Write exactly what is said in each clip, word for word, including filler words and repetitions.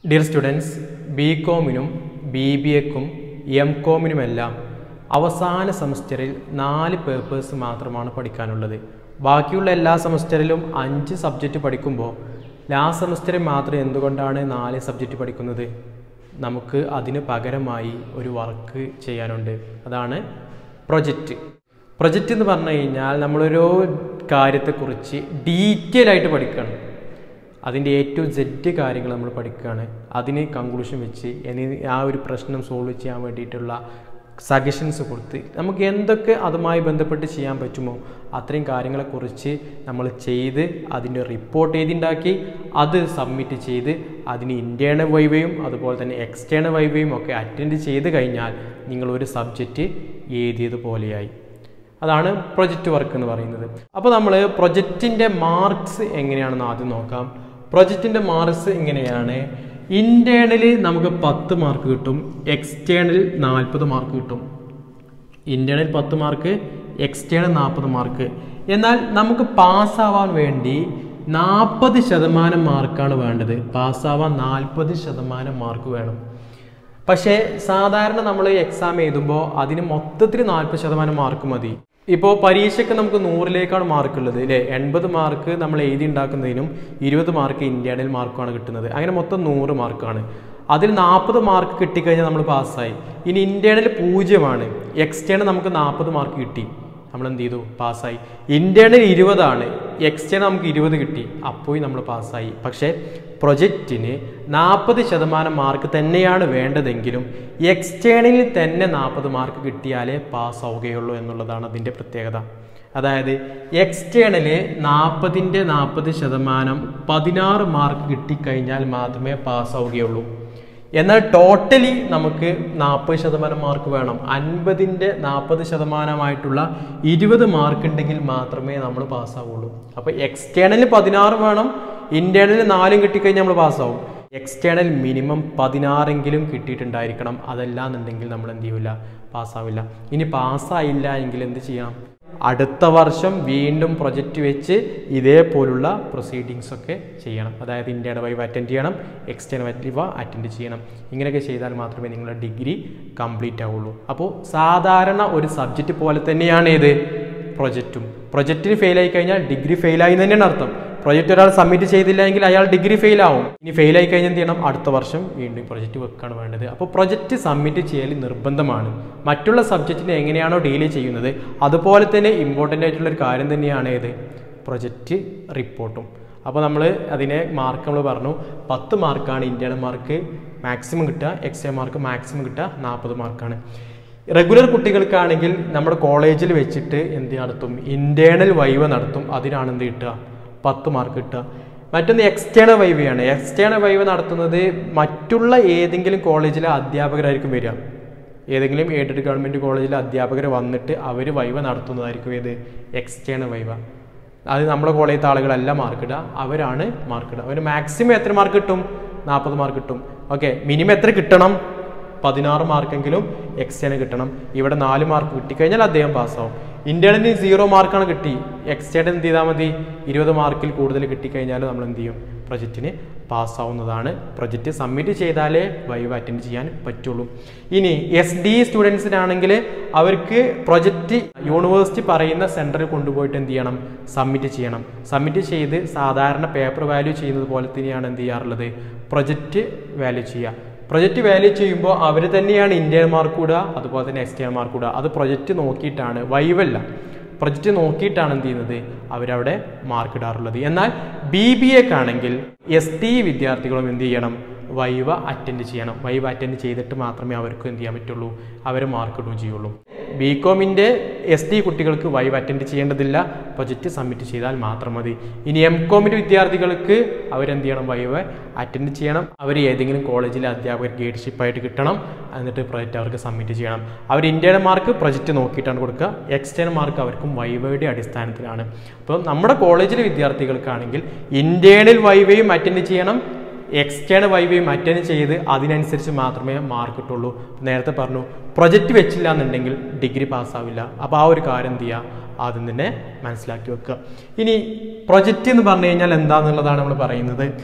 Dear students, BCom നും B B A ക്കും MCom നുമെല്ലാം അവസാന സെമസ്റ്ററിൽ നാല് പേപ്പേഴ്സ് മാത്രമാണ് പഠിക്കാനുള്ളത്. ബാക്കിയുള്ള എല്ലാ സെമസ്റ്ററിലും അഞ്ച് സബ്ജക്റ്റ് പഠിക്കുമ്പോൾ ലാസ്റ്റ് സെമസ്റ്ററിൽ മാത്രം എന്തുകൊണ്ടാണ് നാല് സബ്ജക്റ്റ് പഠിക്കുന്നത്? നമുക്ക് അതിന് പകരമായി ഒരു വർക്ക് ചെയ്യാനുണ്ട്. അതാണ് പ്രൊജക്റ്റ്. പ്രൊജക്റ്റ് എന്ന് പറഞ്ഞു കഴിഞ്ഞാൽ നമ്മളൊരു കാര്യത്തെക്കുറിച്ച് ഡീറ്റെയിൽ ആയിട്ട് പഠിക്കണം. അതിൻ്റെ എ ടു സെഡ് കാര്യങ്ങൾ നമ്മൾ പഠിക്കുകയാണ്. അതിന് കൺക്ലൂഷൻ വെച്ച് ഇനി ആ ഒരു പ്രശ്നം സോൾവ് ചെയ്യാൻ വേണ്ടിയിട്ടുള്ള സജഷൻസ് കൊടുത്ത് നമുക്ക് എന്തൊക്കെ അതുമായി ബന്ധപ്പെട്ട് ചെയ്യാൻ പറ്റുമോ അത്രയും കാര്യങ്ങളെക്കുറിച്ച് നമ്മൾ ചെയ്ത് അതിൻ്റെ റിപ്പോർട്ട് എഴുതിണ്ടാക്കി അത് സബ്മിറ്റ് ചെയ്ത് അതിന് ഇൻറ്റേർണൽ വൈവയും അതുപോലെ തന്നെ എക്സ്റ്റേണൽ വൈവയും ഒക്കെ അറ്റൻഡ് ചെയ്ത് കഴിഞ്ഞാൽ നിങ്ങളൊരു സബ്ജക്റ്റ് എഴുതിയതുപോലെയായി. അതാണ് പ്രൊജക്റ്റ് വർക്ക് എന്ന് പറയുന്നത്. അപ്പോൾ നമ്മൾ പ്രൊജക്റ്റിൻ്റെ മാർക്സ് എങ്ങനെയാണെന്ന് ആദ്യം നോക്കാം. പ്രൊജക്റ്റിൻ്റെ മാർക്സ് എങ്ങനെയാണ്? ഇൻറ്റേർണലി നമുക്ക് പത്ത് മാർക്ക് കിട്ടും, എക്സ്റ്റേണൽ നാൽപ്പത് മാർക്ക് കിട്ടും. ഇൻറ്റേർണൽ പത്ത് മാർക്ക്, എക്സ്റ്റേണൽ നാൽപ്പത് മാർക്ക്. എന്നാൽ നമുക്ക് പാസ്സാവാൻ വേണ്ടി നാൽപ്പത് ശതമാനം മാർക്കാണ് വേണ്ടത്. പാസ്സാവാൻ നാൽപ്പത് ശതമാനം മാർക്ക് വേണം. പക്ഷേ സാധാരണ നമ്മൾ എക്സാം എഴുതുമ്പോൾ അതിന് മൊത്തത്തിൽ നാൽപ്പത് ശതമാനം മാർക്ക് മതി. ഇപ്പോൾ പരീക്ഷയ്ക്ക് നമുക്ക് നൂറിലേക്കാണ് മാർക്ക് ഉള്ളത് അല്ലേ? എൺപത് മാർക്ക് നമ്മൾ എഴുതി ഉണ്ടാക്കുന്നതിനും ഇരുപത് മാർക്ക് ഇൻറ്റേർണൽ മാർക്കാണ് കിട്ടുന്നത്. അങ്ങനെ മൊത്തം നൂറ് മാർക്കാണ്. അതിൽ നാൽപ്പത് മാർക്ക് കിട്ടിക്കഴിഞ്ഞാൽ നമ്മൾ പാസ്സായി. ഇനി ഇൻറ്റേർണൽ പൂജ്യമാണ്, എക്സ്റ്റേണൽ നമുക്ക് നാൽപ്പത് മാർക്ക് കിട്ടി, നമ്മൾ എന്ത് ചെയ്തു? പാസ്സായി. ഇൻറ്റേർണൽ ഇരുപതാണ്, എക്സ്റ്റേണൽ നമുക്ക് ഇരുപത് കിട്ടി, അപ്പോൾ നമ്മൾ പാസ്സായി. പക്ഷേ പ്രൊജക്റ്റിന് നാൽപ്പത് ശതമാനം മാർക്ക് തന്നെയാണ് വേണ്ടതെങ്കിലും എക്സ്റ്റേണലിൽ തന്നെ നാൽപ്പത് മാർക്ക് കിട്ടിയാലേ പാസ്സാവുകയുള്ളൂ എന്നുള്ളതാണ് അതിൻ്റെ പ്രത്യേകത. അതായത് എക്സ്റ്റേണല് നാൽപ്പതിൻ്റെ നാൽപ്പത് ശതമാനം പതിനാറ് മാർക്ക് കിട്ടിക്കഴിഞ്ഞാൽ മാത്രമേ പാസ്സാവുകയുള്ളൂ. എന്നാൽ ടോട്ടലി നമുക്ക് നാൽപ്പത് ശതമാനം മാർക്ക് വേണം. അൻപതിൻ്റെ നാൽപ്പത് ശതമാനമായിട്ടുള്ള ഇരുപത് മാർക്ക് ഉണ്ടെങ്കിൽ മാത്രമേ നമ്മൾ പാസ്സാവുള്ളൂ. അപ്പോൾ എക്സ്റ്റേണലിൽ പതിനാറ് വേണം, ഇൻറ്റേർണലിൽ നാലും കിട്ടിക്കഴിഞ്ഞാൽ നമ്മൾ പാസ്സാവും. External minimum പതിനാറെങ്കിലും കിട്ടിയിട്ടുണ്ടായിരിക്കണം. അതല്ല എന്നുണ്ടെങ്കിൽ നമ്മൾ എന്ത് ചെയ്യില്ല? പാസ്സാവില്ല. ഇനി പാസ്സായില്ല എങ്കിൽ എന്ത് ചെയ്യണം? അടുത്ത വർഷം വീണ്ടും പ്രൊജക്റ്റ് വെച്ച് ഇതേപോലുള്ള പ്രൊസീഡിങ്സ് ഒക്കെ ചെയ്യണം. അതായത് ഇൻറ്റേർണൽ വൈവ അറ്റൻഡ് ചെയ്യണം, എക്സ്റ്റേണൽ വൈവ അറ്റൻഡ് ചെയ്യണം. ഇങ്ങനെയൊക്കെ ചെയ്താൽ മാത്രമേ നിങ്ങളുടെ ഡിഗ്രി കംപ്ലീറ്റ് ആവുള്ളൂ. അപ്പോൾ സാധാരണ ഒരു സബ്ജക്റ്റ് പോലെ തന്നെയാണ് ഏത് പ്രൊജക്റ്റും. പ്രൊജക്റ്റിന് ഫെയിൽ ആയി കഴിഞ്ഞാൽ ഡിഗ്രി ഫെയിലായി തന്നെയാണ് അർത്ഥം. പ്രൊജക്റ്റ് ഒരാൾ സബ്മിറ്റ് ചെയ്തില്ല എങ്കിൽ അയാൾ ഡിഗ്രി ഫെയിൽ ആവും. ഇനി ഫെയിൽ ആയി കഴിഞ്ഞാൽ എന്ത് ചെയ്യണം? അടുത്ത വർഷം വീണ്ടും പ്രൊജക്റ്റ് വെക്കാണ് വേണ്ടത്. അപ്പോൾ പ്രൊജക്റ്റ് സബ്മിറ്റ് ചെയ്യൽ നിർബന്ധമാണ്. മറ്റുള്ള സബ്ജക്റ്റിനെ എങ്ങനെയാണോ ഡീൽ ചെയ്യുന്നത് അതുപോലെ തന്നെ ഇമ്പോർട്ടൻ്റ് ആയിട്ടുള്ളൊരു കാര്യം തന്നെയാണ് ഏത് പ്രൊജക്റ്റ് റിപ്പോർട്ടും. അപ്പോൾ നമ്മൾ അതിനെ മാർക്ക് നമ്മൾ പറഞ്ഞു, പത്ത് മാർക്കാണ് ഇൻറ്റേർണൽ മാർക്ക് മാക്സിമം കിട്ടുക, എക്സ്റ്റേണൽ മാർക്ക് മാക്സിമം കിട്ടുക നാൽപ്പത് മാർക്കാണ്. റെഗുലർ കുട്ടികൾക്കാണെങ്കിൽ നമ്മുടെ കോളേജിൽ വെച്ചിട്ട് എന്ത് നടത്തും? ഇൻറ്റേർണൽ വൈവ നടത്തും. അതിനാണ് എന്ത് കിട്ടുക? പത്ത് മാർക്ക് കിട്ടുക. മറ്റൊന്ന് എക്സ്റ്റേണൽ വൈവയാണ്. എക്സ്റ്റേണൽ വൈവ നടത്തുന്നത് മറ്റുള്ള ഏതെങ്കിലും കോളേജിലെ അധ്യാപകരായിരിക്കും വരിക. ഏതെങ്കിലും എയ്ഡഡ് ഗവൺമെൻറ് കോളേജിലെ അധ്യാപകർ വന്നിട്ട് അവർ വൈവ നടത്തുന്നതായിരിക്കും ഏത് എക്സ്റ്റേണൽ വൈവ. അത് നമ്മുടെ കോളേജിലത്തെ ആളുകളല്ല മാർക്കിടുക, അവരാണ് മാർക്കിടുക. അവന് മാക്സിമം എത്ര മാർക്ക് കിട്ടും? നാൽപ്പത് മാർക്ക് കിട്ടും. ഓക്കെ, മിനിമം എത്ര കിട്ടണം? പതിനാറ് മാർക്കെങ്കിലും എക്സ്റ്റേണൽ കിട്ടണം. ഇവിടെ നാല് മാർക്ക് കിട്ടിക്കഴിഞ്ഞാൽ അദ്ദേഹം പാസ്സാവും. ഇൻറ്റേർണലിന് സീറോ മാർക്കാണ് കിട്ടി, എക്സ്റ്റേണൽ എന്ത് ചെയ്താൽ മതി? ഇരുപത് മാർക്കിൽ കൂടുതൽ കിട്ടിക്കഴിഞ്ഞാൽ നമ്മൾ എന്ത് ചെയ്യും? പ്രൊജക്റ്റിന് പാസ്സാവുന്നതാണ്. പ്രൊജക്റ്റ് സബ്മിറ്റ് ചെയ്താലേ വൈവ അറ്റൻഡ് ചെയ്യാൻ പറ്റുള്ളൂ. ഇനി എസ് ഡി സ്റ്റുഡൻസിനാണെങ്കിൽ അവർക്ക് പ്രൊജക്റ്റ് യൂണിവേഴ്സിറ്റി പറയുന്ന സെൻറ്ററിൽ കൊണ്ടുപോയിട്ട് എന്ത് ചെയ്യണം? സബ്മിറ്റ് ചെയ്യണം. സബ്മിറ്റ് ചെയ്ത് സാധാരണ പേപ്പർ വാല്യൂ ചെയ്യുന്നത് പോലെ തന്നെയാണ് എന്ത് ചെയ്യാറുള്ളത്? പ്രൊജക്റ്റ് വാല്യൂ ചെയ്യുക. പ്രൊജക്റ്റ് വാല്യൂ ചെയ്യുമ്പോൾ അവർ തന്നെയാണ് ഇൻറ്റേർണൽ മാർക്ക് കൂടുക, അതുപോലെ തന്നെ എക്സ്റ്റേണൽ മാർക്ക് കൂടുക. അത് പ്രൊജക്റ്റ് നോക്കിയിട്ടാണ്, വൈവല്ല, പ്രൊജക്റ്റ് നോക്കിയിട്ടാണ് എന്ത് ചെയ്യുന്നത്? അവരവിടെ മാർക്ക് ഇടാറുള്ളത്. എന്നാൽ ബി ബി എക്കാണെങ്കിൽ എസ് ടി വിദ്യാർത്ഥികളും എന്ത് ചെയ്യണം? വൈവ അറ്റൻഡ് ചെയ്യണം. വൈവ അറ്റൻഡ് ചെയ്തിട്ട് മാത്രമേ അവർക്ക് എന്ത് ചെയ്യാൻ പറ്റുള്ളൂ? അവർ മാർക്ക് ഇടുകയും ചെയ്യുള്ളൂ. ബികോമിൻ്റെ എസ് ടി കുട്ടികൾക്ക് വൈവ അറ്റൻഡ് ചെയ്യേണ്ടതില്ല, പ്രൊജക്റ്റ് സബ്മിറ്റ് ചെയ്താൽ മാത്രം മതി. ഇനി എം കോമിൻ്റെ വിദ്യാർത്ഥികൾക്ക് അവരെന്ത് ചെയ്യണം? വൈവ അറ്റൻഡ് ചെയ്യണം. അവർ ഏതെങ്കിലും കോളേജിലെ അധ്യാപകർ ഗൈഡ്ഷിപ്പായിട്ട് കിട്ടണം. എന്നിട്ട് പ്രൊജക്റ്റ് അവർക്ക് സബ്മിറ്റ് ചെയ്യണം. അവർ ഇൻറ്റേർണൽ മാർക്ക് പ്രൊജക്റ്റ് നോക്കിയിട്ടാണ് കൊടുക്കുക, എക്സ്റ്റേണൽ മാർക്ക് അവർക്കും വൈവയുടെ അടിസ്ഥാനത്തിലാണ്. അപ്പോൾ നമ്മുടെ കോളേജിലെ വിദ്യാർത്ഥികൾക്കാണെങ്കിൽ ഇൻറ്റേർണൽ വൈവയും അറ്റൻഡ് ചെയ്യണം, എക്സ്റ്റേണൽ വൈവയും അറ്റൻഡ് ചെയ്ത് അതിനനുസരിച്ച് മാത്രമേ മാർക്ക് കിട്ടുള്ളൂ. നേരത്തെ പറഞ്ഞു പ്രൊജക്റ്റ് വെച്ചില്ല എന്നുണ്ടെങ്കിൽ ഡിഗ്രി പാസ്സാവില്ല. അപ്പോൾ ആ ഒരു കാര്യം എന്ത് ചെയ്യുക? ആദ്യം തന്നെ മനസ്സിലാക്കി വെക്കുക. ഇനി പ്രൊജക്റ്റ് എന്ന് പറഞ്ഞു കഴിഞ്ഞാൽ എന്താണെന്നുള്ളതാണ് നമ്മൾ പറയുന്നത്.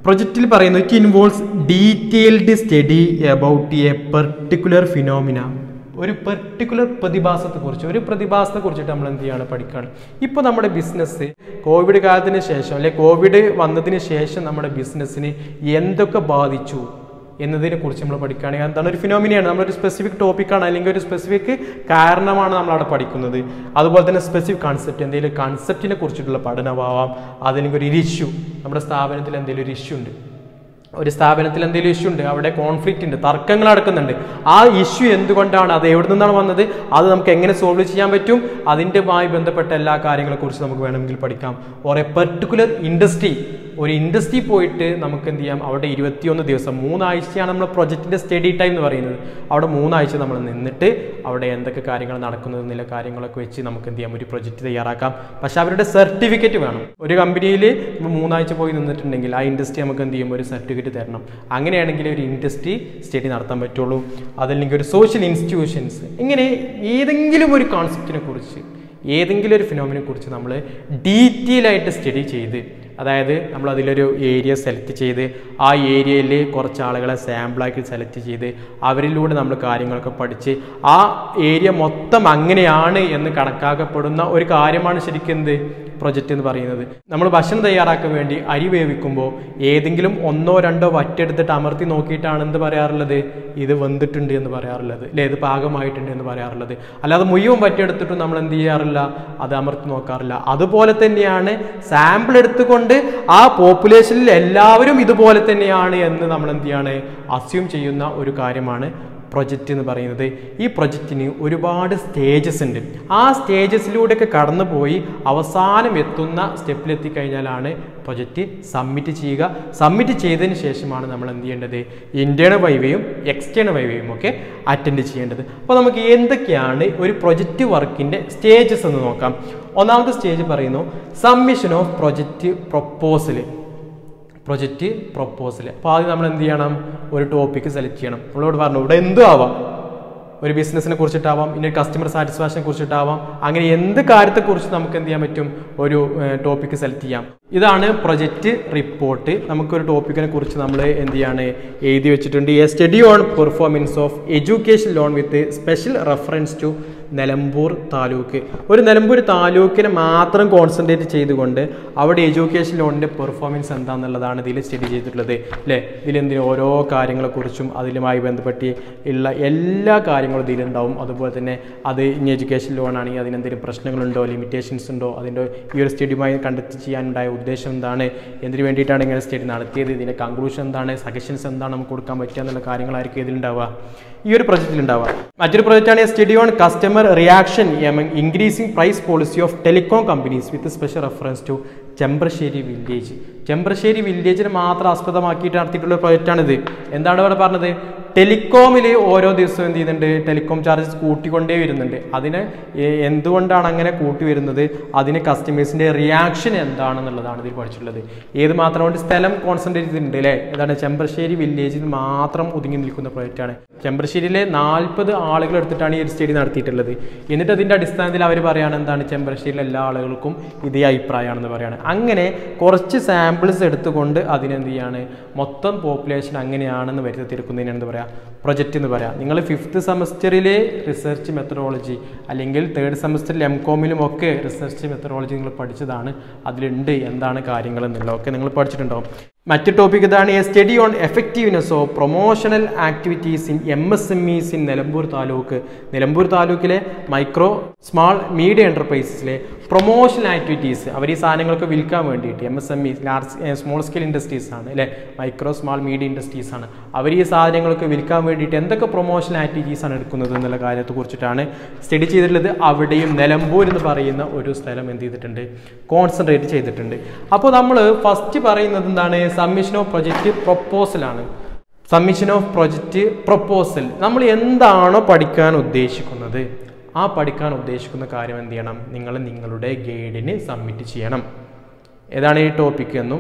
പ്രൊജക്റ്റിൽ പറയുന്നു it involves detailed study about a particular phenomena. ഒരു പെർട്ടിക്കുലർ പ്രതിഭാസത്തെക്കുറിച്ച് ഒരു പ്രതിഭാസത്തെക്കുറിച്ചിട്ട് നമ്മൾ എന്ത് ചെയ്യാണ് പഠിക്കുകയാണ്. ഇപ്പോൾ നമ്മുടെ ബിസിനസ് കോവിഡ് കാലത്തിന് ശേഷം അല്ലെ കോവിഡ് വന്നതിന് ശേഷം നമ്മുടെ ബിസിനസ്സിന് എന്തൊക്കെ ബാധിച്ചു എന്നതിനെ കുറിച്ച് നമ്മൾ പഠിക്കുകയാണെങ്കിൽ എന്താണ് ഒരു ഫിനോമിനയാണ്. നമ്മളൊരു സ്പെസിഫിക് ടോപ്പിക്കാണ് അല്ലെങ്കിൽ ഒരു സ്പെസിഫിക് കാരണമാണ് നമ്മളവിടെ പഠിക്കുന്നത്. അതുപോലെ തന്നെ സ്പെസിഫിക് കൺസെപ്റ്റ് എന്തെങ്കിലും കൺസെപ്റ്റിനെ കുറിച്ചിട്ടുള്ള പഠനമാവാം. അതല്ലെങ്കിൽ ഒരു ഇഷ്യൂ, നമ്മുടെ സ്ഥാപനത്തിൽ എന്തെങ്കിലും ഒരു ഇഷ്യൂ ഉണ്ട്, ഒരു സ്ഥാപനത്തിൽ എന്തെങ്കിലും ഇഷ്യൂ ഉണ്ട്, അവിടെ കോൺഫ്ലിക്റ്റ് ഉണ്ട്, തർക്കങ്ങൾ നടക്കുന്നുണ്ട്. ആ ഇഷ്യൂ എന്തുകൊണ്ടാണ്, അത് എവിടെ നിന്നാണ് വന്നത്, അത് നമുക്ക് എങ്ങനെ സോൾവ് ചെയ്യാൻ പറ്റും, അതിൻ്റെമായി ബന്ധപ്പെട്ട എല്ലാ കാര്യങ്ങളെക്കുറിച്ച് നമുക്ക് വേണമെങ്കിൽ പഠിക്കാം. ഓർ എ പെർട്ടിക്കുലർ ഇൻഡസ്ട്രി, ഒരു ഇൻഡസ്ട്രി പോയിട്ട് നമുക്ക് എന്ത് ചെയ്യാം, അവിടെ ഇരുപത്തിയൊന്ന് ദിവസം മൂന്നാഴ്ചയാണ് നമ്മൾ പ്രൊജക്റ്റിൻ്റെ സ്റ്റഡി ടൈം എന്ന് പറയുന്നത്. അവിടെ മൂന്നാഴ്ച നമ്മൾ നിന്നിട്ട് അവിടെ എന്തൊക്കെ കാര്യങ്ങൾ നടക്കുന്നത് എന്നുള്ള കാര്യങ്ങളൊക്കെ വെച്ച് നമുക്ക് എന്ത് ചെയ്യാം, ഒരു പ്രൊജക്റ്റ് തയ്യാറാക്കാം. പക്ഷെ അവരുടെ സർട്ടിഫിക്കറ്റ് വേണം. ഒരു കമ്പനിയിൽ മൂന്നാഴ്ച പോയി നിന്നിട്ടുണ്ടെങ്കിൽ ആ ഇൻഡസ്ട്രി നമുക്ക് എന്ത് ചെയ്യും, ഒരു സർട്ടിഫിക്കറ്റ് തരണം. അങ്ങനെയാണെങ്കിൽ ഒരു ഇൻഡസ്ട്രി സ്റ്റഡി നടത്താൻ പറ്റുള്ളൂ. അതല്ലെങ്കിൽ ഒരു സോഷ്യൽ ഇൻസ്റ്റിറ്റ്യൂഷൻസ്, ഇങ്ങനെ ഏതെങ്കിലും ഒരു കോൺസെപ്റ്റിനെ കുറിച്ച് ഏതെങ്കിലും ഒരു ഫിനോമിനെ കുറിച്ച് നമ്മൾ ഡീറ്റെയിൽ ആയിട്ട് സ്റ്റഡി ചെയ്ത്, അതായത് നമ്മൾ അതിലൊരു ഏരിയ സെലക്ട് ചെയ്ത് ആ ഏരിയയിൽ കുറച്ച് ആളുകളെ സാമ്പിളാക്കി സെലക്ട് ചെയ്ത് അവരിലൂടെ നമ്മൾ കാര്യങ്ങളൊക്കെ പഠിച്ച് ആ ഏരിയ മൊത്തം അങ്ങനെയാണ് എന്ന് കണക്കാക്കപ്പെടുന്ന ഒരു കാര്യമാണ് ശരിക്കും എന്ത് പ്രൊജക്റ്റ് എന്ന് പറയുന്നത്. നമ്മൾ ഭക്ഷണം തയ്യാറാക്കാൻ വേണ്ടി അരി വേവിക്കുമ്പോൾ ഏതെങ്കിലും ഒന്നോ രണ്ടോ വറ്റെടുത്തിട്ട് അമർത്തി നോക്കിയിട്ടാണ് എന്ത് പറയാറുള്ളത്, ഇത് വെന്തിട്ടുണ്ട് എന്ന് പറയാറുള്ളത് അല്ലേ, ഇത് പാകമായിട്ടുണ്ട് എന്ന് പറയാറുള്ളത്. അല്ലാതെ മുഴുവൻ വറ്റെടുത്തിട്ടും നമ്മൾ എന്ത് ചെയ്യാറില്ല, അത് അമർത്തി നോക്കാറില്ല. അതുപോലെ തന്നെയാണ് സാമ്പിൾ എടുത്തുകൊണ്ട് ആ പോപ്പുലേഷനിൽ എല്ലാവരും ഇതുപോലെ തന്നെയാണ് എന്ന് നമ്മൾ എന്ത് ചെയ്യാണ്, അസ്യൂം ചെയ്യുന്ന ഒരു കാര്യമാണ് പ്രൊജക്റ്റ് എന്ന് പറയുന്നത്. ഈ പ്രൊജക്റ്റിന് ഒരുപാട് സ്റ്റേജസ് ഉണ്ട്. ആ സ്റ്റേജസിലൂടെയൊക്കെ കടന്നു പോയി അവസാനം എത്തുന്ന സ്റ്റെപ്പിലെത്തിക്കഴിഞ്ഞാലാണ് പ്രൊജക്റ്റ് സബ്മിറ്റ് ചെയ്യുക. സബ്മിറ്റ് ചെയ്തതിന് ശേഷമാണ് നമ്മൾ എന്ത് ചെയ്യേണ്ടത്, ഇന്റേണൽ വൈവയും എക്സ്റ്റേണൽ വൈവയും ഒക്കെ അറ്റൻഡ് ചെയ്യേണ്ടത്. അപ്പോൾ നമുക്ക് എന്തൊക്കെയാണ് ഒരു പ്രൊജക്റ്റ് വർക്കിൻ്റെ സ്റ്റേജസ് എന്ന് നോക്കാം. ഒന്നാമത്തെ സ്റ്റേജ് പറയുന്നു submission of project proposal. Project proposal. അപ്പോൾ ആദ്യം നമ്മൾ എന്ത് ചെയ്യണം, ഒരു ടോപ്പിക്ക് സെലക്ട് ചെയ്യണം. നമ്മളോട് പറഞ്ഞു ഇവിടെ എന്തും ആവാം, ഒരു ബിസിനസ്സിനെ കുറിച്ചിട്ടാവാം, ഇനി കസ്റ്റമർ സാറ്റിസ്ഫാക്ഷനെ കുറിച്ചിട്ടാവാം, അങ്ങനെ എന്ത് കാര്യത്തെക്കുറിച്ച് നമുക്ക് എന്ത് ചെയ്യാൻ പറ്റും, ഒരു ടോപ്പിക്ക് സെലക്ട് ചെയ്യാം. ഇതാണ് പ്രൊജക്റ്റ് റിപ്പോർട്ട്. നമുക്കൊരു ടോപ്പിക്കിനെ കുറിച്ച് നമ്മൾ എന്ത് ചെയ്യാണ്, എഴുതി വെച്ചിട്ടുണ്ട്. A study on performance of education loan with special reference to Nilambur taluk. ഒരു നിലമ്പൂർ താലൂക്കിനെ മാത്രം കോൺസെൻട്രേറ്റ് ചെയ്തുകൊണ്ട് അവിടെ എഡ്യൂക്കേഷൻ ലോണിൻ്റെ പെർഫോമൻസ് എന്താണെന്നുള്ളതാണ് ഇതിൽ സ്റ്റഡി ചെയ്തിട്ടുള്ളത് അല്ലേ. ഇതിലെന്തിന് ഓരോ കാര്യങ്ങളെക്കുറിച്ചും അതിലുമായി ബന്ധപ്പെട്ട് ഉള്ള എല്ലാ കാര്യങ്ങളും ഇതിലുണ്ടാവും. അതുപോലെ തന്നെ അത് ഇനി എഡ്യൂക്കേഷൻ ലോൺ ആണെങ്കിൽ അതിനെന്തെങ്കിലും പ്രശ്നങ്ങളുണ്ടോ, ലിമിറ്റേഷൻസ് ഉണ്ടോ, അതിൻ്റെ ഈ ഒരു സ്റ്റഡിയുമായി കണ്ടക്ട് ചെയ്യാനുണ്ടായ ഉദ്ദേശം എന്താണ്, എന്തിനു വേണ്ടിയിട്ടാണ് ഇങ്ങനെ സ്റ്റഡി നടത്തിയത്, ഇതിൻ്റെ കൺക്ലൂഷൻ എന്താണ്, സജഷൻസ് എന്താണ് നമുക്ക് കൊടുക്കാൻ പറ്റുക എന്നുള്ള കാര്യങ്ങളായിരിക്കും ഇതിലുണ്ടാവുക, ഈ ഒരു പ്രൊജക്റ്റിൽ ഉണ്ടാവുക. മറ്റൊരു പ്രൊജക്റ്റാണ് study on customer reaction among increasing price policy of telecom companies with special reference to Chembrassery village. Chembrassery വില്ലേജിനെ മാത്രം ആസ്പദമാക്കിയിട്ട് നടത്തിയിട്ടുള്ള പ്രൊജക്റ്റാണിത്. എന്താണ് ഇവിടെ പറഞ്ഞത്, ടെലികോമിൽ ഓരോ ദിവസവും എന്ത് ചെയ്യുന്നുണ്ട്, ടെലികോം ചാർജസ് കൂട്ടിക്കൊണ്ടേ വരുന്നുണ്ട്. അതിന് എന്തുകൊണ്ടാണ് അങ്ങനെ കൂട്ടി വരുന്നത്, അതിന് കസ്റ്റമേഴ്സിൻ്റെ റിയാക്ഷൻ എന്താണെന്നുള്ളതാണ് ഇതിൽ പഠിച്ചിട്ടുള്ളത്. ഏത് മാത്രം കൊണ്ട് സ്ഥലം കോൺസെൻട്രേറ്റ് ചെയ്തിട്ടുണ്ട് അല്ലേ. എന്താണ്, ചെമ്പ്രശ്ശേരി വില്ലേജിൽ മാത്രം ഒതുങ്ങി നിൽക്കുന്ന പ്രൊജക്റ്റാണ്. ചെമ്പ്രശ്ശേരിയിലെ നാൽപ്പത് ആളുകൾ എടുത്തിട്ടാണ് ഈ ഒരു സ്റ്റഡി നടത്തിയിട്ടുള്ളത്. എന്നിട്ട് അതിൻ്റെ അടിസ്ഥാനത്തിൽ അവർ പറയുകയാണ് എന്താണ്, ചെമ്പ്രശ്ശേരിയിലെ എല്ലാ ആളുകൾക്കും ഇതേ അഭിപ്രായമാണെന്ന് പറയുകയാണ്. അങ്ങനെ കുറച്ച് സാമ്പിൾസ് എടുത്തുകൊണ്ട് അതിനെന്ത് ചെയ്യാണ്, മൊത്തം പോപ്പുലേഷൻ അങ്ങനെയാണെന്ന് വരുത്തി തീർക്കുന്നതിനാണ് എന്താ പറയുക, പ്രൊജക്റ്റ് എന്ന് പറയാം. നിങ്ങൾ ഫിഫ്ത്ത് സെമസ്റ്ററിലെ റിസർച്ച് മെത്തഡോളജി അല്ലെങ്കിൽ തേർഡ് സെമസ്റ്ററിൽ എം കോമിലും ഒക്കെ റിസർച്ച് മെത്തഡോളജി നിങ്ങൾ പഠിച്ചതാണ്. അതിലുണ്ട് എന്താണ് കാര്യങ്ങൾ എന്നുള്ളതൊക്കെ നിങ്ങൾ പഠിച്ചിട്ടുണ്ടാവും. മറ്റു ടോപ്പിക് ഇതാണ്, a study on effectiveness of promotional activities in M S M Es in Nilambur taluk. Nilambur താലൂക്കിലെ മൈക്രോ സ്മാൾ മീഡിയം എൻ്റർപ്രൈസസിലെ പ്രൊമോഷണൽ ആക്ടിവിറ്റീസ്, അവർ ഈ സാധനങ്ങളൊക്കെ വിൽക്കാൻ വേണ്ടിയിട്ട്, M S M E large small scale industries ആണ് അല്ലേ, മൈക്രോ സ്മാൾ മീഡിയം ഇൻഡസ്ട്രീസ് ആണ്. അവർ ഈ സാധനങ്ങളൊക്കെ വിൽക്കാൻ വേണ്ടിയിട്ട് എന്തൊക്കെ പ്രൊമോഷണൽ ആക്ടിവിറ്റീസ് ആണ് എടുക്കുന്നത് എന്നുള്ള കാര്യത്തെക്കുറിച്ചിട്ടാണ് സ്റ്റഡി ചെയ്തിട്ടുള്ളത്. അവിടെയും നിലമ്പൂർ എന്ന് പറയുന്ന ഒരു സ്ഥലം എന്ത് ചെയ്തിട്ടുണ്ട്, കോൺസെൻട്രേറ്റ് ചെയ്തിട്ടുണ്ട്. അപ്പോൾ നമ്മൾ ഫസ്റ്റ് പറയുന്നത് എന്താണ്, സബ്മിഷൻ ഓഫ് പ്രൊജക്റ്റ് പ്രൊപ്പോസലാണ്. സബ്മിഷൻ ഓഫ് പ്രൊജക്റ്റ് പ്രൊപ്പോസൽ, നമ്മൾ എന്താണോ പഠിക്കാൻ ഉദ്ദേശിക്കുന്നത് ആ പഠിക്കാൻ ഉദ്ദേശിക്കുന്ന കാര്യം എന്ത് ചെയ്യണം, നിങ്ങൾ നിങ്ങളുടെ ഗൈഡിന് സബ്മിറ്റ് ചെയ്യണം. ഏതാണ് ഈ ടോപ്പിക് എന്നും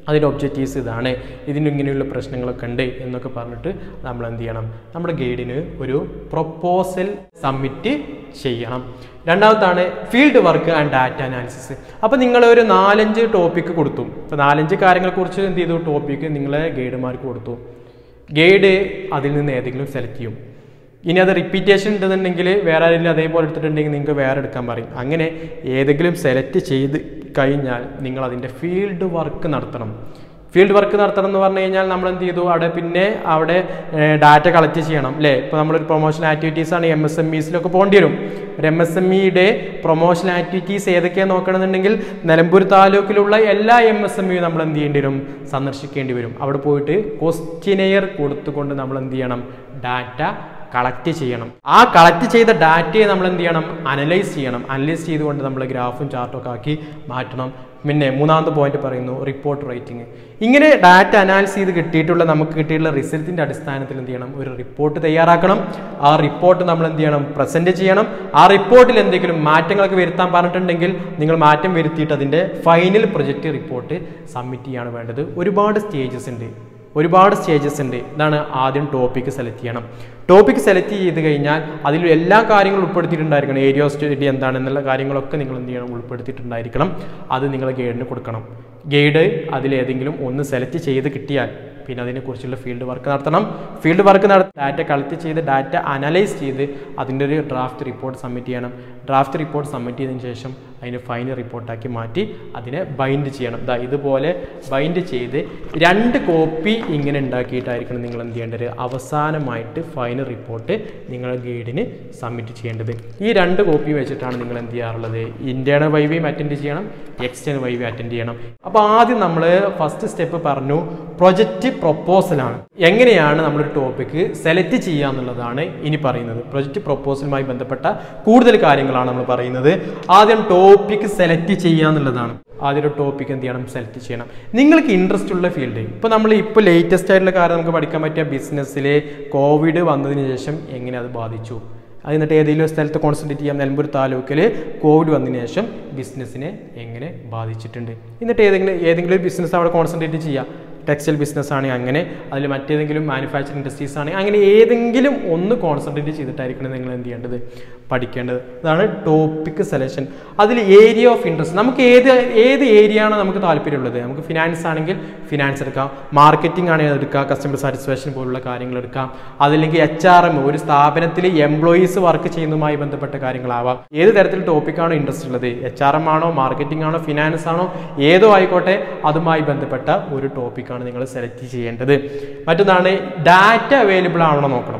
അതിൻ്റെ ഒബ്ജക്റ്റീവ്സ് ഇതാണ്, ഇതിന് ഇങ്ങനെയുള്ള പ്രശ്നങ്ങളൊക്കെ ഉണ്ട് എന്നൊക്കെ പറഞ്ഞിട്ട് നമ്മൾ എന്ത് ചെയ്യണം, നമ്മുടെ ഗൈഡിന് ഒരു പ്രൊപ്പോസൽ സബ്മിറ്റ് ചെയ്യണം. രണ്ടാമത്താണ് field work and data analysis. അപ്പോൾ നിങ്ങൾ ഒരു നാലഞ്ച് ടോപ്പിക്ക് കൊടുത്തു, ഇപ്പോൾ നാലഞ്ച് കാര്യങ്ങളെക്കുറിച്ച് എന്ത് ചെയ്തു, ടോപ്പിക്ക് നിങ്ങളെ ഗൈഡുമാർക്ക് കൊടുത്തു. ഗൈഡ് അതിൽ നിന്ന് ഏതെങ്കിലും സെലക്ട് ചെയ്യും. ഇനി അത് റിപ്പീറ്റേഷൻ ഉണ്ടെന്നുണ്ടെങ്കിൽ വേറെ ആരെങ്കിലും അതേപോലെ എടുത്തിട്ടുണ്ടെങ്കിൽ നിങ്ങൾക്ക് വേറെ എടുക്കാൻ പറയും. അങ്ങനെ ഏതെങ്കിലും സെലക്ട് ചെയ്ത് കഴിഞ്ഞാൽ നിങ്ങൾ അതിൻ്റെ ഫീൽഡ് വർക്ക് നടത്തണം. ഫീൽഡ് വർക്ക് നടത്തണം എന്ന് പറഞ്ഞു കഴിഞ്ഞാൽ നമ്മൾ എന്ത് ചെയ്തു, അവിടെ പിന്നെ അവിടെ ഡാറ്റ കളക്ട് ചെയ്യണം അല്ലേ. ഇപ്പോൾ നമ്മളൊരു പ്രൊമോഷൻ ആക്ടിവിറ്റീസാണ് എം എസ് എം ഇസിലൊക്കെ പോകേണ്ടി വരും. ഒരു എം എസ് എം ഇയുടെ പ്രൊമോഷൻ ആക്ടിവിറ്റീസ് ഏതൊക്കെയാണ് നോക്കണമെന്നുണ്ടെങ്കിൽ നിലമ്പൂർ താലൂക്കിലുള്ള എല്ലാ എം എസ് എം ഇയും നമ്മൾ എന്ത് ചെയ്യേണ്ടി വരും, സന്ദർശിക്കേണ്ടി വരും. അവിടെ പോയിട്ട് ക്വസ്റ്റിനെയർ കൊടുത്തുകൊണ്ട് നമ്മൾ എന്ത് ചെയ്യണം, ഡാറ്റ കളക്ട് ചെയ്യണം. ആ കളക്ട് ചെയ്ത ഡാറ്റയെ നമ്മൾ എന്ത് ചെയ്യണം, അനലൈസ് ചെയ്യണം. അനലൈസ് ചെയ്തുകൊണ്ട് നമ്മൾ ഗ്രാഫും ചാർട്ടും ഒക്കെ ആക്കി മാറ്റണം. പിന്നെ മൂന്നാമത്തെ പോയിന്റ് പറയുന്നു റിപ്പോർട്ട് റൈറ്റിംഗ്. ഇങ്ങനെ ഡാറ്റ അനാലിസ് ചെയ്ത് കിട്ടിയിട്ടുള്ള നമുക്ക് കിട്ടിയിട്ടുള്ള റിസൾട്ടിൻ്റെ അടിസ്ഥാനത്തിൽ എന്ത് ചെയ്യണം, ഒരു റിപ്പോർട്ട് തയ്യാറാക്കണം. ആ റിപ്പോർട്ട് നമ്മൾ എന്ത് ചെയ്യണം, പ്രസൻറ്റ് ചെയ്യണം. ആ റിപ്പോർട്ടിൽ എന്തെങ്കിലും മാറ്റങ്ങളൊക്കെ വരുത്താൻ പറഞ്ഞിട്ടുണ്ടെങ്കിൽ നിങ്ങൾ മാറ്റം വരുത്തിയിട്ട് അതിൻ്റെ ഫൈനൽ പ്രൊജക്റ്റ് റിപ്പോർട്ട് സബ്മിറ്റ് ചെയ്യാണ് വേണ്ടത്. ഒരുപാട് സ്റ്റേജസ് ഉണ്ട് ഒരുപാട് സ്റ്റേജസ് ഉണ്ട്. ഇതാണ് ആദ്യം ടോപ്പിക്ക് സെലക്ട് ചെയ്യണം. ടോപ്പിക്ക് സെലക്ട് ചെയ്ത് കഴിഞ്ഞാൽ അതിൽ എല്ലാ കാര്യങ്ങളും ഉൾപ്പെടുത്തിയിട്ടുണ്ടായിരിക്കണം. ഏരിയ ഓഫ് സ്റ്റഡി എന്താണെന്നുള്ള കാര്യങ്ങളൊക്കെ നിങ്ങൾ എന്ത് ചെയ്യണം, ഉൾപ്പെടുത്തിയിട്ടുണ്ടായിരിക്കണം. അത് നിങ്ങൾ ഗൈഡിന് കൊടുക്കണം. ഗൈഡ് അതിലേതെങ്കിലും ഒന്ന് സെലക്ട് ചെയ്ത് കിട്ടിയാൽ പിന്നെ അതിനെക്കുറിച്ചുള്ള ഫീൽഡ് വർക്ക് നടത്തണം. ഫീൽഡ് വർക്ക് നടത്തി ഡാറ്റ കളക്ട് ചെയ്ത് ഡാറ്റ അനലൈസ് ചെയ്ത് അതിൻ്റെ ഒരു ഡ്രാഫ്റ്റ് റിപ്പോർട്ട് സബ്മിറ്റ് ചെയ്യണം. ഡ്രാഫ്റ്റ് റിപ്പോർട്ട് സബ്മിറ്റ് ചെയ്തതിന് ശേഷം അതിനെ ഫൈനൽ റിപ്പോർട്ടാക്കി മാറ്റി അതിനെ ബൈൻഡ് ചെയ്യണം. ഇതാ ഇതുപോലെ ബൈൻഡ് ചെയ്ത് രണ്ട് കോപ്പി ഇങ്ങനെ ഉണ്ടാക്കിയിട്ടായിരിക്കണം നിങ്ങൾ എന്ത് ചെയ്യേണ്ടത്, അവസാനമായിട്ട് ഫൈനൽ റിപ്പോർട്ട് നിങ്ങളുടെ ഗൈഡിന് സബ്മിറ്റ് ചെയ്യേണ്ടത്. ഈ രണ്ട് കോപ്പി വെച്ചിട്ടാണ് നിങ്ങൾ എന്ത് ചെയ്യാറുള്ളത്, ഇൻറ്റേണൽ വൈവിയും അറ്റൻഡ് ചെയ്യണം, എക്സ്റ്റേണൽ വൈവിയും അറ്റൻഡ് ചെയ്യണം. അപ്പോൾ ആദ്യം നമ്മൾ ഫസ്റ്റ് സ്റ്റെപ്പ് പറഞ്ഞു പ്രൊജക്റ്റ് പ്രൊപ്പോസലാണ്. എങ്ങനെയാണ് നമ്മളൊരു ടോപ്പിക്ക് സെലക്ട് ചെയ്യുക എന്നുള്ളതാണ് ഇനി പറയുന്നത്. പ്രൊജക്റ്റ് പ്രൊപ്പോസലുമായി ബന്ധപ്പെട്ട കൂടുതൽ കാര്യങ്ങളാണ് നമ്മൾ പറയുന്നത്. ആദ്യം ടോപ്പിക്ക് സെലക്ട് ചെയ്യുക എന്നുള്ളതാണ്. ആദ്യം ഒരു ടോപ്പിക്ക് എന്ത് ചെയ്യണം, സെലക്ട് ചെയ്യണം. നിങ്ങൾക്ക് ഇൻട്രസ്റ്റ് ഉള്ള ഫീൽഡ്. ഇപ്പോൾ നമ്മൾ ഇപ്പോൾ ലേറ്റസ്റ്റ് ആയിട്ടുള്ള കാര്യം നമുക്ക് പഠിക്കാൻ പറ്റിയ ബിസിനസ്സിൽ കോവിഡ് വന്നതിന് ശേഷം എങ്ങനെ അത് ബാധിച്ചു, എന്നിട്ട് ഏതെങ്കിലും സ്ഥലത്ത് കോൺസെൻട്രേറ്റ് ചെയ്യാം. നിലമ്പൂർ താലൂക്കിൽ കോവിഡ് വന്നതിന് ശേഷം ബിസിനസ്സിനെ എങ്ങനെ ബാധിച്ചിട്ടുണ്ട്, എന്നിട്ട് ഏതെങ്കിലും ഏതെങ്കിലും ഒരു ബിസിനസ് അവിടെ കോൺസെൻട്രേറ്റ് ചെയ്യാം. ടെക്സ്റ്റൈൽ ബിസിനസ് ആണെങ്കിൽ അങ്ങനെ, അതിൽ മറ്റേതെങ്കിലും മാനുഫാക്ചറിങ് ഇൻഡസ്ട്രീസ് ആണെങ്കിൽ അങ്ങനെ ഏതെങ്കിലും ഒന്ന് കോൺസെൻട്രേറ്റ് ചെയ്തിട്ടായിരിക്കണം നിങ്ങൾ എന്ത് ചെയ്യേണ്ടത്, പഠിക്കേണ്ടത്. അതാണ് ടോപ്പിക് സെലക്ഷൻ. അതിൽ ഏരിയ ഓഫ് ഇൻട്രസ്റ്റ്, നമുക്ക് ഏത് ഏത് ഏരിയ ആണോ നമുക്ക് താല്പര്യമുള്ളത്. നമുക്ക് ഫിനാൻസ് ആണെങ്കിൽ ഫിനാൻസ് എടുക്കാം, മാർക്കറ്റിംഗ് ആണെങ്കിൽ എടുക്കാം, കസ്റ്റമർ സാറ്റിസ്ഫാക്ഷൻ പോലുള്ള കാര്യങ്ങൾ എടുക്കാം. അതല്ലെങ്കിൽ എച്ച് ആർ എം, ഒരു സ്ഥാപനത്തിൽ എംപ്ലോയീസ് വർക്ക് ചെയ്യുന്നതുമായി ബന്ധപ്പെട്ട കാര്യങ്ങളാവാം. ഏത് തരത്തിൽ ടോപ്പിക്കാണോ ഇൻട്രസ്റ്റ് ഉള്ളത്, എച്ച് ആർ എം ആണോ, മാർക്കറ്റിംഗ് ആണോ, ഫിനാൻസ് ആണോ, ഏതോ ആയിക്കോട്ടെ, അതുമായി ബന്ധപ്പെട്ട ഒരു ടോപ്പിക്കാണ് നിങ്ങൾ സെലക്ട് ചെയ്യേണ്ടത്. മറ്റൊന്നാണ് ഡാറ്റ അവൈലബിൾ ആണോ നോക്കണം.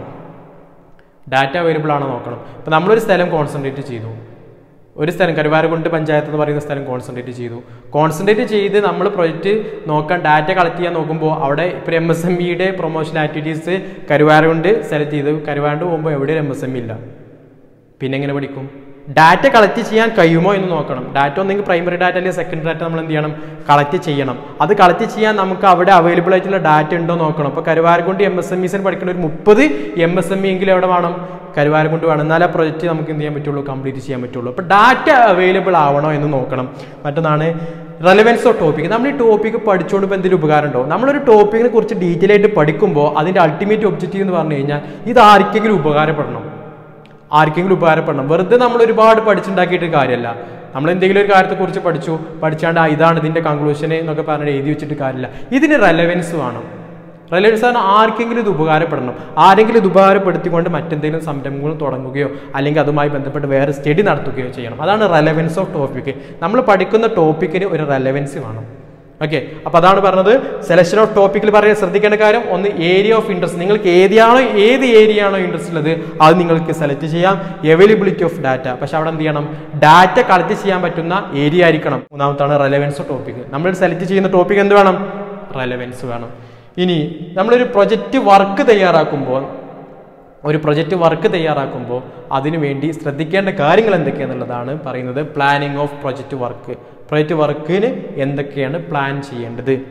ഡാറ്റ അവൈലബിൾ ആണോ നോക്കണം. ഇപ്പം നമ്മളൊരു സ്ഥലം കോൺസെൻട്രേറ്റ് ചെയ്തു, ഒരു സ്ഥലം കരുവാരക്കുണ്ട് പഞ്ചായത്ത് എന്ന് പറയുന്ന സ്ഥലം കോൺസെൻട്രേറ്റ് ചെയ്തു. കോൺസെൻട്രേറ്റ് ചെയ്ത് നമ്മൾ പ്രൊജക്റ്റ് നോക്കാൻ ഡാറ്റ കളക്ട് ചെയ്യാൻ നോക്കുമ്പോൾ അവിടെ ഇപ്പോൾ എം എസ് എം ഇയുടെ പ്രൊമോഷൻ ആക്ടിവിറ്റീസ് കരുവാരക്കുണ്ട് സെലക്ട് ചെയ്ത് കരുവാരണ്ട് പോകുമ്പോൾ എവിടെയും എം എസ് എം ഇ ഇല്ല. പിന്നെ എങ്ങനെ പഠിക്കും? ഡാറ്റ കളക്ട് ചെയ്യാൻ കഴിയുമോ എന്ന് നോക്കണം. ഡാറ്റ ഒന്നെങ്കിൽ പ്രൈമറി ഡാറ്റ അല്ലെങ്കിൽ സെക്കൻഡറി ഡാറ്റ നമ്മൾ എന്ത് ചെയ്യണം, കളക്ട് ചെയ്യണം. അത് കളക്ട് ചെയ്യാൻ നമുക്ക് അവിടെ അവൈലബിൾ ആയിട്ടുള്ള ഡാറ്റ ഉണ്ടോ നോക്കണം. അപ്പോൾ കരുവാരക്കുണ്ട് എം എസ് എം ഇസിന് പഠിക്കുന്ന ഒരു മുപ്പത് എം എസ് എം ഇ എങ്കിലും എവിടെ വേണം, കരുവാരക്കുണ്ട് വേണം. എന്നാലേ ആ പ്രൊജക്റ്റ് നമുക്ക് എന്ത് ചെയ്യാൻ പറ്റുള്ളൂ, കംപ്ലീറ്റ് ചെയ്യാൻ പറ്റുള്ളൂ. അപ്പോൾ ഡാറ്റ അവൈലബിൾ ആവണോ എന്ന് നോക്കണം. മറ്റൊന്നാണ് റെലവൻസ് ഓഫ് ടോപ്പിക്. നമ്മൾ ഈ ടോപ്പിക്ക് പഠിച്ചുകൊണ്ട് ഇപ്പോൾ എന്തെങ്കിലും ഉപകാരം ഉണ്ടോ? നമ്മളൊരു ടോപ്പിക്കിനെ കുറിച്ച് ഡീറ്റെയിൽ ആയിട്ട് പഠിക്കുമ്പോൾ അതിൻ്റെ അൾട്ടിമേറ്റ് ഒബ്ജക്റ്റീവ് എന്ന് പറഞ്ഞു കഴിഞ്ഞാൽ ഇത് ആർക്കെങ്കിലും ഉപകാരപ്പെടണം, ആർക്കെങ്കിലും ഉപകാരപ്പെടണം. വെറുതെ നമ്മൾ ഒരുപാട് പഠിച്ചുണ്ടാക്കിയിട്ട് കാര്യമല്ല. നമ്മൾ എന്തെങ്കിലും ഒരു കാര്യത്തെക്കുറിച്ച് പഠിച്ചു പഠിച്ചാണ്ട് ഇതാണ് ഇതിൻ്റെ കൺക്ലൂഷന് എന്നൊക്കെ പറഞ്ഞിട്ട് എഴുതി വെച്ചിട്ട് കാര്യമില്ല. ഇതിന് റെലവൻസ് വേണം. റെലവൻസ് ആണ് ആർക്കെങ്കിലും ഇത് ഉപകാരപ്പെടണം. ആരെങ്കിലും ഇത് ഉപകാരപ്പെടുത്തിക്കൊണ്ട് മറ്റെന്തെങ്കിലും സംരംഭങ്ങൾ തുടങ്ങുകയോ അല്ലെങ്കിൽ അതുമായി ബന്ധപ്പെട്ട് വേറെ സ്റ്റഡി നടത്തുകയോ ചെയ്യണം. അതാണ് റെലവൻസ് ഓഫ് ടോപ്പിക്ക്. നമ്മൾ പഠിക്കുന്ന ടോപ്പിക്കിന് ഒരു റെലവൻസ് വേണം. ഓക്കെ, അപ്പോൾ അതാണ് പറഞ്ഞത്. സെലക്ഷൻ ഓഫ് ടോപ്പിക്കിൽ പറയാൻ ശ്രദ്ധിക്കേണ്ട കാര്യം ഒന്ന്, ഏരിയ ഓഫ് ഇൻട്രസ്റ്റ്. നിങ്ങൾക്ക് ഏരിയയാണോ ഏത് ഏരിയ ആണോ ഇൻട്രസ്റ്റ് ഉള്ളത് അത് നിങ്ങൾക്ക് സെലക്ട് ചെയ്യാം. അവൈലബിലിറ്റി ഓഫ് ഡാറ്റ, പക്ഷെ അവിടെ എന്ത് ചെയ്യണം, ഡാറ്റ കളക്ട് ചെയ്യാൻ പറ്റുന്ന ഏരിയ ആയിരിക്കണം. മൂന്നാമത്താണ് റെലവൻസ് ഓഫ് ടോപ്പിക്. നമ്മൾ സെലക്ട് ചെയ്യുന്ന ടോപ്പിക് എന്ത് വേണം, റെലവൻസ് വേണം. ഇനി നമ്മളൊരു പ്രൊജക്റ്റ് വർക്ക് തയ്യാറാക്കുമ്പോൾ ഒരു പ്രൊജക്റ്റ് വർക്ക് തയ്യാറാക്കുമ്പോൾ അതിനു വേണ്ടി ശ്രദ്ധിക്കേണ്ട കാര്യങ്ങൾ എന്തൊക്കെയാണെന്നുള്ളതാണ് പറയുന്നത്. Planning of project work. Project വർക്കിന് എന്തൊക്കെയാണ് പ്ലാൻ ചെയ്യേണ്ടത്.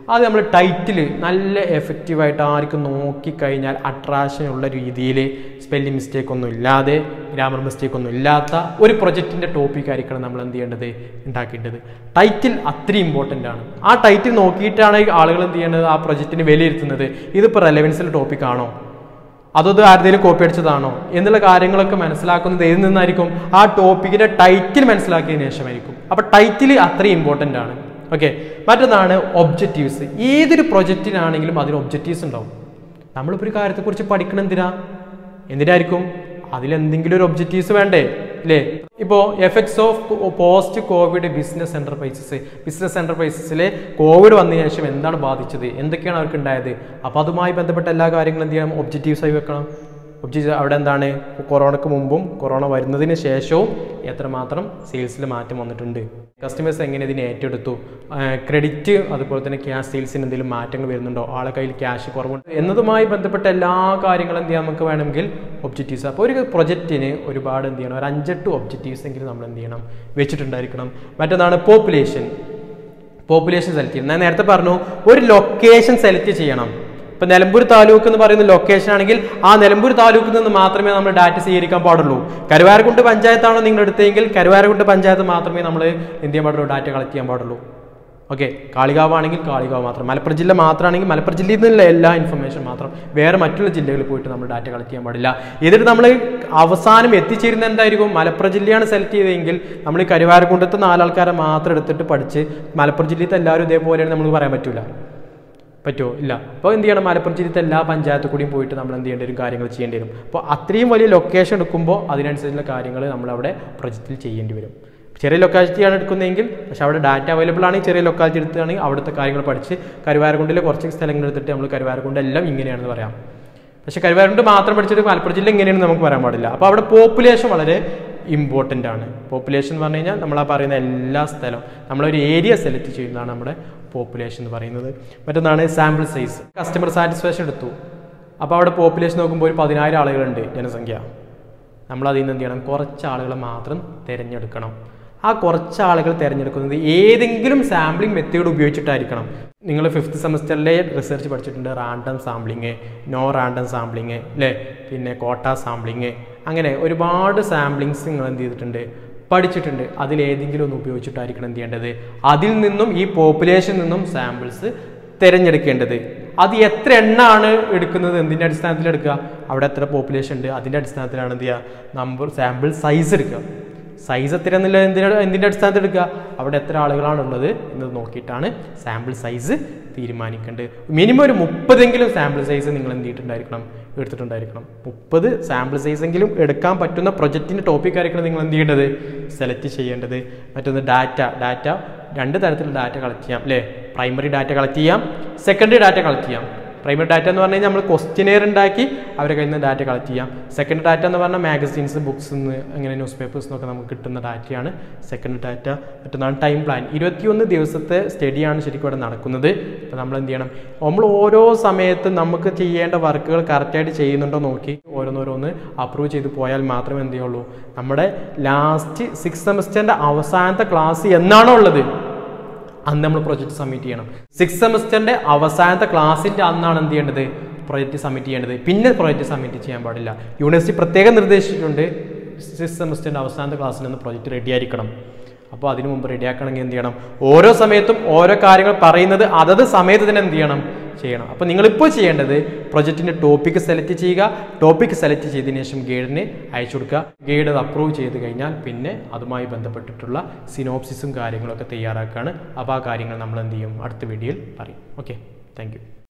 അത് നമ്മൾ ടൈറ്റിൽ നല്ല എഫക്റ്റീവായിട്ട് ആർക്കും നോക്കിക്കഴിഞ്ഞാൽ അട്രാക്ഷനുള്ള രീതിയിൽ സ്പെല്ലിംഗ് മിസ്റ്റേക്ക് ഒന്നും ഇല്ലാതെ ഗ്രാമർ മിസ്റ്റേക്ക് ഒന്നും ഇല്ലാത്ത ഒരു പ്രൊജക്റ്റിൻ്റെ ടോപ്പിക് ആയിരിക്കണം നമ്മൾ എന്ത് ചെയ്യേണ്ടത് ഉണ്ടാക്കേണ്ടത്. ടൈറ്റിൽ അത്രയും ഇമ്പോർട്ടൻ്റ് ആണ്. ആ ടൈറ്റിൽ നോക്കിയിട്ടാണ് ആളുകൾ എന്ത് ചെയ്യേണ്ടത് ആ പ്രൊജക്റ്റിന് വിലയിരുത്തുന്നത്. ഇതിപ്പോൾ റെലവൻസിൻ്റെ ടോപ്പിക്കാണോ അതോ ഇത് ആരുടെയും കോപ്പി അടിച്ചതാണോ എന്നുള്ള കാര്യങ്ങളൊക്കെ മനസ്സിലാക്കുന്നത് ഏതിൽ നിന്നായിരിക്കും? ആ ടോപ്പിക്കിൻ്റെ ടൈറ്റിൽ മനസ്സിലാക്കിയതിന് ശേഷമായിരിക്കും. അപ്പോൾ ടൈറ്റിൽ അത്രയും ഇമ്പോർട്ടൻ്റ് ആണ്. ഓക്കെ. മറ്റൊന്നാണ് ഒബ്ജക്റ്റീവ്സ്. ഏതൊരു പ്രൊജക്റ്റിനാണെങ്കിലും അതിന് ഒബ്ജക്റ്റീവ്സ് ഉണ്ടാവും. നമ്മളിപ്പോൾ ഒരു കാര്യത്തെക്കുറിച്ച് പഠിക്കണം എന്തിനാ എന്തിനായിരിക്കും? അതിലെന്തെങ്കിലും ഒരു ഒബ്ജക്റ്റീവ്സ് വേണ്ടേ അല്ലേ? ഇപ്പോൾ effects of post covid business enterprises business എൻ്റർപ്രൈസസിലെ കോവിഡ് വന്നതിന് ശേഷം എന്താണ് ബാധിച്ചത്, എന്തൊക്കെയാണ് അവർക്ക് ഉണ്ടായത്, അപ്പോൾ അതുമായി ബന്ധപ്പെട്ട എല്ലാ കാര്യങ്ങളും എന്ത് ചെയ്യണം? ഒബ്ജക്റ്റീവ്സ് ആയി വെക്കണം. ഒബ്ജക്റ്റീവ് അവിടെ എന്താണ്? കൊറോണയ്ക്ക് മുമ്പും കൊറോണ വരുന്നതിന് ശേഷവും എത്രമാത്രം സെയിൽസിൽ മാറ്റം വന്നിട്ടുണ്ട്, കസ്റ്റമേഴ്സ് എങ്ങനെ ഇതിനെ ഏറ്റെടുത്തു, ക്രെഡിറ്റ് അതുപോലെ തന്നെ ക്യാഷ് സെയിൽസിന് എന്തെങ്കിലും മാറ്റങ്ങൾ വരുന്നുണ്ടോ, ആളെ കയ്യിൽ ക്യാഷ് കുറവുണ്ട് എന്നതുമായി ബന്ധപ്പെട്ട എല്ലാ കാര്യങ്ങളും എന്ത് ചെയ്യാൻ നമുക്ക് വേണമെങ്കിൽ ഒബ്ജക്റ്റീവ്സ്. അപ്പോൾ ഒരു പ്രൊജക്റ്റിന് ഒരുപാട് എന്ത് ചെയ്യണം? ഒരു അഞ്ചെട്ട് ഒബ്ജക്റ്റീവ്സ് എങ്കിലും നമ്മൾ എന്ത് ചെയ്യണം? വെച്ചിട്ടുണ്ടായിരിക്കണം. മറ്റൊന്നാണ് പോപ്പുലേഷൻ. പോപ്പുലേഷൻ സെലക്ട് ചെയ്യണം. ഞാൻ നേരത്തെ പറഞ്ഞു ഒരു ലൊക്കേഷൻ സെലക്ട് ചെയ്യണം. ഇപ്പം നിലമ്പൂർ താലൂക്ക് എന്ന് പറയുന്ന ലൊക്കേഷൻ ആണെങ്കിൽ ആ നിലമ്പൂർ താലൂക്കിൽ നിന്ന് മാത്രമേ നമ്മൾ ഡാറ്റ സ്വീകരിക്കാൻ പാടുള്ളൂ. കരുവാരക്കുണ്ട് പഞ്ചായത്താണോ നിങ്ങൾ എടുത്തെങ്കിൽ കരുവാരക്കുണ്ട് പഞ്ചായത്ത് മാത്രമേ നമ്മൾ എന്ത് ചെയ്യാൻ പാടുള്ളൂ? ഡാറ്റ കളക്ട് ചെയ്യാൻ പാടുള്ളൂ. ഓക്കെ. കാളികാവ് ആണെങ്കിൽ കാളികാവ് മാത്രം, മലപ്പുറം ജില്ല മാത്രമാണെങ്കിൽ മലപ്പുറം ജില്ലയിൽ നിന്നുള്ള എല്ലാ ഇൻഫർമേഷൻ മാത്രം, വേറെ മറ്റുള്ള ജില്ലകളിൽ പോയിട്ട് നമ്മൾ ഡാറ്റ കളക്ട് ചെയ്യാൻ പാടില്ല. എന്നിട്ട് നമ്മൾ അവസാനം എത്തിച്ചേരുന്ന എന്തായിരിക്കും? മലപ്പുറം ജില്ലയാണ് സെലക്ട് ചെയ്തതെങ്കിൽ നമ്മൾ ഈ കരുവാരക്കുണ്ടത്തെ നാലാൾക്കാരെ മാത്രം എടുത്തിട്ട് പഠിച്ച് മലപ്പുറം ജില്ലത്തെ എല്ലാവരും ഇതേപോലെയാണ് നമുക്ക് പറയാൻ പറ്റില്ല. പറ്റുമോ? ഇല്ല. അപ്പോൾ എന്ത് ചെയ്യണം? മലപ്പുറം ജില്ലത്തെ എല്ലാ പഞ്ചായത്ത് കൂടിയും പോയിട്ട് നമ്മൾ എന്ത് ചെയ്യേണ്ടി വരും? കാര്യങ്ങൾ ചെയ്യേണ്ടി വരും. അപ്പോൾ അത്രയും വലിയ ലൊക്കേഷൻ എടുക്കുമ്പോൾ അതിനനുസരിച്ചുള്ള കാര്യങ്ങൾ നമ്മളവിടെ പ്രൊജക്റ്റിൽ ചെയ്യേണ്ടി വരും. ചെറിയ ലൊക്കാലിറ്റിയാണ് എടുക്കുന്നതെങ്കിൽ പക്ഷേ അവിടെ ഡാറ്റ അവൈലബിൾ ആണെങ്കിൽ ചെറിയ ലൊക്കാലിറ്റി എടുക്കുകയാണെങ്കിൽ അവിടുത്തെ കാര്യങ്ങൾ പഠിച്ച് കരുവാരക്കുണ്ടിലെ കുറച്ച് സ്ഥലങ്ങൾ എടുത്തിട്ട് നമ്മൾ കരുവാരക്കുണ്ട് എല്ലാം ഇങ്ങനെയാണെന്ന് പറയാം. പക്ഷേ കരുവാരക്കുണ്ട് മാത്രം പഠിച്ചിട്ട് മലപ്പുറം ജില്ല ഇങ്ങനെയാണെന്ന് നമുക്ക് പറയാൻ പാടില്ല. അപ്പോൾ അവിടെ പോപ്പുലേഷൻ വളരെ ഇമ്പോർട്ടൻ്റ് ആണ്. പോപ്പുലേഷൻ എന്ന് പറഞ്ഞു കഴിഞ്ഞാൽ നമ്മൾ ആ പറയുന്ന എല്ലാ സ്ഥലവും നമ്മളൊരു ഏരിയ സെലക്ട് ചെയ്യുന്നതാണ് നമ്മുടെ പോപ്പുലേഷൻ എന്ന് പറയുന്നത്. മറ്റൊന്നാണ് സാമ്പിൾ സൈസ്. കസ്റ്റമർ സാറ്റിസ്ഫാക്ഷൻ എടുത്തു. അപ്പോൾ അവിടെ പോപ്പുലേഷൻ നോക്കുമ്പോൾ ഒരു പതിനായിരം ആളുകളുണ്ട് ജനസംഖ്യ. നമ്മൾ അതിൽ നിന്ന് എന്ത് ചെയ്യണം? കുറച്ച് ആളുകളെ മാത്രം തിരഞ്ഞെടുക്കണം. ആ കുറച്ച് ആളുകൾ തിരഞ്ഞെടുക്കുന്നത് ഏതെങ്കിലും സാമ്പിളിംഗ് മെത്തേഡ് ഉപയോഗിച്ചിട്ടായിരിക്കണം. നിങ്ങൾ ഫിഫ്ത്ത് സെമസ്റ്ററിലെ റിസർച്ച് പഠിച്ചിട്ടുണ്ട്. Random sampling, no random sampling അല്ലേ, പിന്നെ കോട്ട സാമ്പിളിങ്, അങ്ങനെ ഒരുപാട് സാമ്പിളിങ്സ് നിങ്ങൾ എന്ത് ചെയ്തിട്ടുണ്ട്? പഠിച്ചിട്ടുണ്ട്. അതിലേതെങ്കിലും ഒന്ന് ഉപയോഗിച്ചിട്ടായിരിക്കണം എന്ത് ചെയ്യേണ്ടത്? അതിൽ നിന്നും ഈ പോപ്പുലേഷനിൽ നിന്നും സാമ്പിൾസ് തിരഞ്ഞെടുക്കേണ്ടത്. അത് എത്ര എണ്ണമാണ് എടുക്കുന്നത്? എന്തിൻ്റെ അടിസ്ഥാനത്തിൽ എടുക്കുക? അവിടെ എത്ര പോപ്പുലേഷൻ ഉണ്ട് അതിൻ്റെ അടിസ്ഥാനത്തിലാണ് എന്ത് ചെയ്യുക? നമ്പർ സാമ്പിൾ സൈസ് എടുക്കുക. സൈസ് എത്ര എന്നുള്ള എന്തിൻ്റെ എന്തിൻ്റെ അടിസ്ഥാനത്തിൽ എടുക്കുക? അവിടെ എത്ര ആളുകളാണുള്ളത് എന്നത് നോക്കിയിട്ടാണ് സാമ്പിൾ സൈസ് തീരുമാനിക്കേണ്ടത്. മിനിമം ഒരു മുപ്പതെങ്കിലും സാമ്പിൾ സൈസ് നിങ്ങൾ എന്ത് ചെയ്തിട്ടുണ്ടായിരിക്കണം? എടുത്തിട്ടുണ്ടായിരിക്കണം. മുപ്പത് സാമ്പിൾ സൈസ് എങ്കിലും എടുക്കാൻ പറ്റുന്ന പ്രൊജക്റ്റിൻ്റെ ടോപ്പിക് ആയിരിക്കണം നിങ്ങൾ എന്ത് ചെയ്യേണ്ടത്? സെലക്ട് ചെയ്യേണ്ടത്. മറ്റൊന്ന് ഡാറ്റ. ഡാറ്റ രണ്ട് തരത്തിലുള്ള ഡാറ്റ കളക്ട് ചെയ്യാം അല്ലേ? പ്രൈമറി ഡാറ്റ കളക്ട് ചെയ്യാം, സെക്കൻഡറി ഡാറ്റ കളക്ട് ചെയ്യാം. പ്രൈമറി ഡാറ്റ എന്ന് പറഞ്ഞു കഴിഞ്ഞാൽ നമ്മൾ ക്വസ്റ്റ്യനെയർ ഉണ്ടാക്കി അവരെ കയ്യിൽ നിന്ന് ഡാറ്റ കളക്ട് ചെയ്യാം. സെക്കൻഡ് ഡാറ്റ എന്ന് പറഞ്ഞാൽ മാഗസീൻസ്, ബുക്സ് നിന്ന് അങ്ങനെ ന്യൂസ് പേപ്പേഴ്സ് എന്നൊക്കെ നമുക്ക് കിട്ടുന്ന ഡാറ്റയാണ് സെക്കൻഡ് ഡാറ്റ. മറ്റൊന്നാണ് ടൈം പ്ലാൻ. ഇരുപത്തിയൊന്ന് ദിവസത്തെ സ്റ്റഡിയാണ് ശരിക്കും ഇവിടെ നടക്കുന്നത്. അപ്പോൾ നമ്മൾ എന്ത് ചെയ്യണം? നമ്മൾ ഓരോ സമയത്ത് നമുക്ക് ചെയ്യേണ്ട വർക്കുകൾ കറക്റ്റായിട്ട് ചെയ്യുന്നുണ്ടോ നോക്കി ഓരോന്നോരോന്ന് അപ്രൂവ് ചെയ്ത് പോയാൽ മാത്രമേ എന്ത് ചെയ്യുള്ളൂ? നമ്മുടെ ലാസ്റ്റ് സിക്സ് സെമസ്റ്ററിൻ്റെ അവസാനത്തെ ക്ലാസ് എന്നാണോ ഉള്ളത് അന്ന് നമ്മൾ പ്രൊജക്റ്റ് സബ്മിറ്റ് ചെയ്യണം. സിക്സ് സെമസ്റ്ററിൻ്റെ അവസാനത്തെ ക്ലാസ്സിൻ്റെ അന്നാണ് എന്ത് ചെയ്യേണ്ടത്? പ്രൊജക്റ്റ് സബ്മിറ്റ് ചെയ്യേണ്ടത്. പിന്നെ പ്രൊജക്റ്റ് സബ്മിറ്റ് ചെയ്യാൻ പാടില്ല. യൂണിവേഴ്സിറ്റി പ്രത്യേകം നിർദ്ദേശിച്ചിട്ടുണ്ട് സിക്സ് സെമസ്റ്ററിൻ്റെ അവസാനത്തെ ക്ലാസ്സിൽ നിന്ന് പ്രൊജക്റ്റ് റെഡി ആയിരിക്കണം. അപ്പോൾ അതിനു മുമ്പ് റെഡിയാക്കണമെങ്കിൽ എന്ത് ചെയ്യണം? ഓരോ സമയത്തും ഓരോ കാര്യങ്ങൾ പറയുന്നത് അതത് സമയത്ത് തന്നെ എന്ത് ചെയ്യണം? ചെയ്യണം. അപ്പോൾ നിങ്ങളിപ്പോൾ ചെയ്യേണ്ടത് പ്രൊജക്റ്റിൻ്റെ ടോപ്പിക്ക് സെലക്ട് ചെയ്യുക. ടോപ്പിക്ക് സെലക്ട് ചെയ്തതിന് ശേഷം ഗൈഡിന് അയച്ചു കൊടുക്കുക. ഗൈഡ് അത് അപ്രൂവ് ചെയ്ത് കഴിഞ്ഞാൽ പിന്നെ അതുമായി ബന്ധപ്പെട്ടിട്ടുള്ള സിനോപ്സിസും കാര്യങ്ങളൊക്കെ തയ്യാറാക്കുകയാണ്. അപ്പോൾ ആ കാര്യങ്ങൾ നമ്മൾ എന്ത് ചെയ്യും? അടുത്ത വീഡിയോയിൽ പറയും. Okay, thank U.